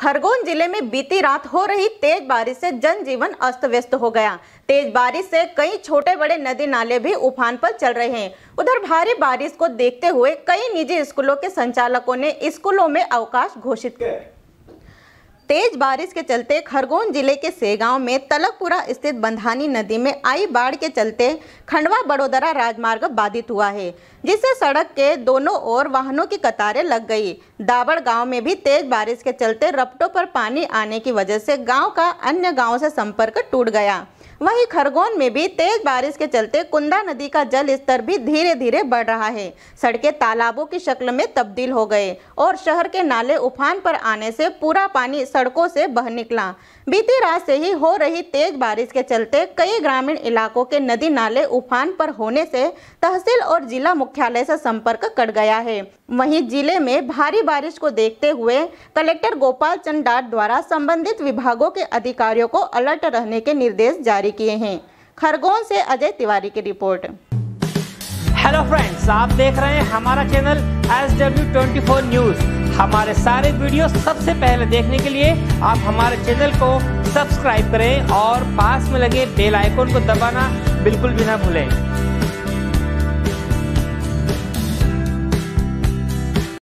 खरगोन जिले में बीती रात हो रही तेज बारिश से जनजीवन अस्त व्यस्त हो गया। तेज बारिश से कई छोटे बड़े नदी नाले भी उफान पर चल रहे हैं। उधर भारी बारिश को देखते हुए कई निजी स्कूलों के संचालकों ने स्कूलों में अवकाश घोषित किया। तेज बारिश के चलते खरगोन जिले के सेगांव में तलकपुरा स्थित बंधानी नदी में आई बाढ़ के चलते खंडवा बड़ोदरा राजमार्ग बाधित हुआ है, जिससे सड़क के दोनों ओर वाहनों की कतारें लग गई। दाबड़ गांव में भी तेज बारिश के चलते रपटों पर पानी आने की वजह से गांव का अन्य गांव से संपर्क टूट गया। वहीं खरगोन में भी तेज बारिश के चलते कुंदा नदी का जल स्तर भी धीरे धीरे बढ़ रहा है। सड़कें तालाबों की शक्ल में तब्दील हो गए और शहर के नाले उफान पर आने से पूरा पानी सड़कों से बह निकला। बीती रात से ही हो रही तेज बारिश के चलते कई ग्रामीण इलाकों के नदी नाले उफान पर होने से तहसील और जिला मुख्यालय से संपर्क कट गया है। वहीं जिले में भारी बारिश को देखते हुए कलेक्टर गोपाल चंद डाट द्वारा संबंधित विभागों के अधिकारियों को अलर्ट रहने के निर्देश जारी किए हैं। खरगोन से अजय तिवारी की रिपोर्ट। हेलो फ्रेंड्स, आप देख रहे हैं हमारा चैनल SW24 न्यूज। हमारे सारे वीडियो सबसे पहले देखने के लिए आप हमारे चैनल को सब्सक्राइब करें और पास में लगे बेल आइकन को दबाना बिल्कुल भी ना भूलें।